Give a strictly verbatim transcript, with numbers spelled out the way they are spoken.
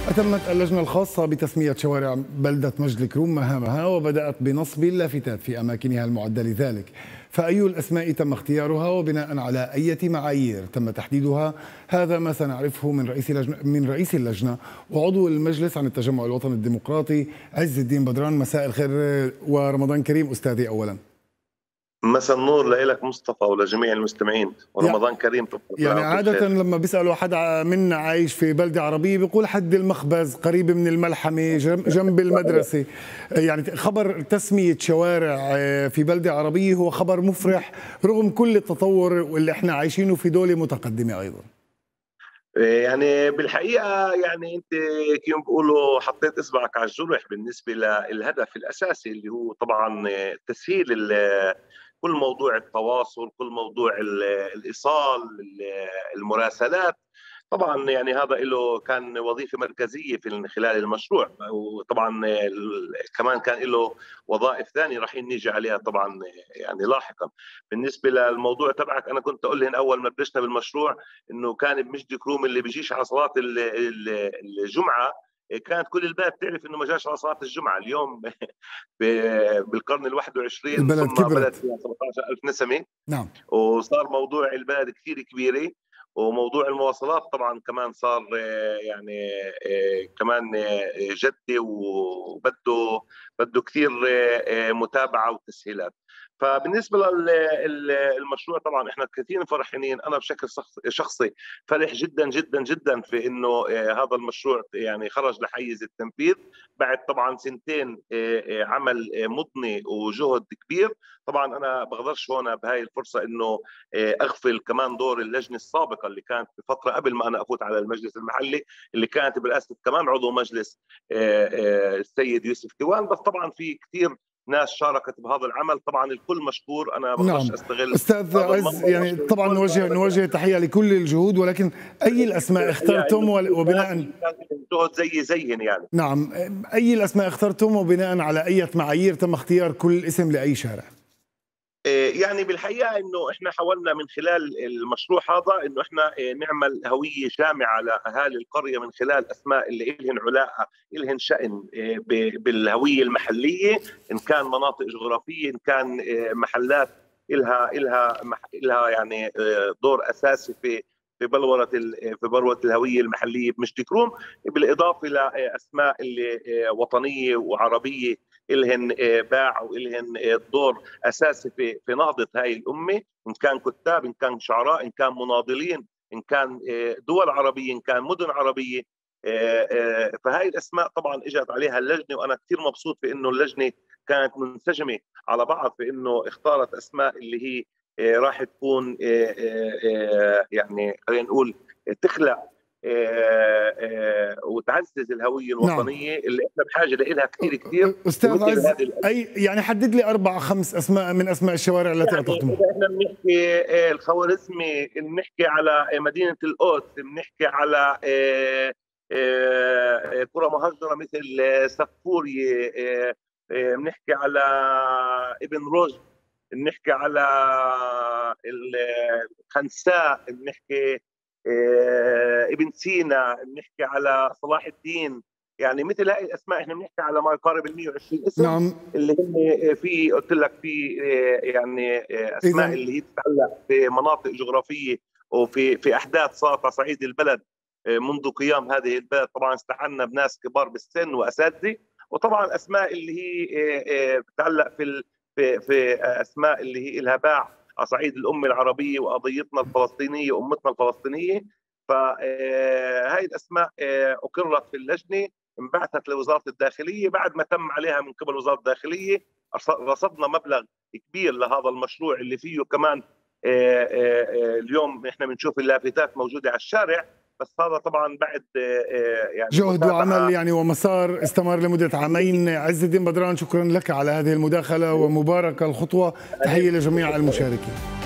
أتمت اللجنة الخاصة بتسمية شوارع بلدة مجد الكروم مهامها وبدأت بنصب اللافتات في أماكنها المعدة لذلك، فأي الأسماء تم اختيارها وبناء على أي معايير تم تحديدها؟ هذا ما سنعرفه من رئيس اللجنة من رئيس اللجنة وعضو المجلس عن التجمع الوطني الديمقراطي عز الدين بدران. مساء الخير ورمضان كريم أستاذي. أولا مساء النور لك مصطفى ولجميع المستمعين، ورمضان كريم. يعني عادة لما بيسألوا حد منا عايش في بلدة عربية بيقول حد المخبز قريب من الملحمة جنب المدرسة. يعني خبر تسمية شوارع في بلدة عربية هو خبر مفرح رغم كل التطور واللي احنا عايشينه في دولة متقدمة أيضا. يعني بالحقيقة يعني أنت كيف بيقولوا حطيت إصبعك على الجرح بالنسبة للهدف الأساسي اللي هو طبعا تسهيل كل موضوع التواصل، كل موضوع الايصال، المراسلات. طبعا يعني هذا له كان وظيفه مركزيه في خلال المشروع، وطبعا كمان كان له وظائف ثانيه راح نيجي عليها طبعا يعني لاحقا. بالنسبه للموضوع تبعك، انا كنت اقول لهم اول ما بلشنا بالمشروع انه كان بمجد كروم اللي بيجيش على صلاه الجمعه كانت كل البلد تعرف انه ما جاش على صلاه الجمعه. اليوم بالقرن الواحد والعشرين البلد صرنا كبرت. بلد فيها سبعطعش ألف نسمه. نعم. وصار موضوع البلد كثير كبيره، وموضوع المواصلات طبعا كمان صار يعني كمان جدي وبده بده كثير متابعه وتسهيلات. فبالنسبه للمشروع طبعا احنا كثير فرحانين. انا بشكل شخصي فرح جدا جدا جدا في انه هذا المشروع يعني خرج لحيز التنفيذ بعد طبعا سنتين عمل مضني وجهد كبير. طبعا انا بقدرش هون بهاي الفرصه انه اغفل كمان دور اللجنه السابقه اللي كانت بفتره قبل ما انا افوت على المجلس المحلي، اللي كانت برئاسه كمان عضو مجلس السيد يوسف كيوان. بس طبعا في كثير ناس شاركت بهذا العمل، طبعا الكل مشكور. انا بقدرش نعم. استغل استاذ عز، يعني طبعا نوجه نوجه تحيه لكل الجهود، ولكن اي الاسماء اخترتم وبناء جهد زي زيهم يعني. نعم، اي الاسماء اخترتم وبناء على اي معايير تم اختيار كل اسم لاي شارع؟ يعني بالحقيقه انه احنا حاولنا من خلال المشروع هذا انه احنا نعمل هويه جامعه لاهالي القريه من خلال اسماء اللي لهن علاقه لهن شأن بالهويه المحليه، ان كان مناطق جغرافيه، ان كان محلات لها لها لها يعني دور اساسي في في بلوره في بلوره الهويه المحليه بمجد كروم، بالاضافه لاسماء اللي وطنيه وعربيه إلهن باع وإلهن دور أساسي في في نهضة هاي الأمة، إن كان كتاب، إن كان شعراء، إن كان مناضلين، إن كان دول عربية، إن كان مدن عربية. فهاي الأسماء طبعا إجت عليها اللجنة، وأنا كثير مبسوط في إنه اللجنة كانت منسجمة على بعض في إنه اختارت أسماء اللي هي راح تكون يعني خلينا نقول تخلق آه آه وتعزز الهويه الوطنيه. نعم. اللي احنا بحاجه لها كثير كثير. استاذ عز، اي يعني حدد لي اربع خمس اسماء من اسماء الشوارع التي يعني اطلقتموها. اذا احنا بنحكي آه الخوارزمي، بنحكي على مدينه القدس، بنحكي على آه آه قرى مهجره مثل سفوريه، آه آه بنحكي على ابن رشد، بنحكي على الخنساء، بنحكي ابن سينا، بنحكي على صلاح الدين. يعني مثل هاي الاسماء احنا بنحكي على ما يقارب ال مئة وعشرين اسم. نعم. اللي هم في قلت لك في يعني اسماء إذن اللي هي تتعلق في مناطق جغرافيه وفي في احداث صارت على صعيد البلد منذ قيام هذه البلد. طبعا استعنا بناس كبار بالسن واساتذه، وطبعا اسماء اللي هي بتتعلق في في في اسماء اللي هي لها باع على صعيد الأمة العربية وقضيتنا الفلسطينية وأمتنا الفلسطينية. فهاي الأسماء أقرت في اللجنة، انبعثت لوزارة الداخلية. بعد ما تم عليها من قبل وزارة الداخلية رصدنا مبلغ كبير لهذا المشروع اللي فيه كمان اليوم احنا بنشوف اللافتات موجودة على الشارع. بس هذا طبعا بعد يعني جهد وعمل يعني ومسار استمر لمدة عامين. عز الدين بدران، شكرا لك على هذه المداخلة ومباركة الخطوة. تحية لجميع المشاركين.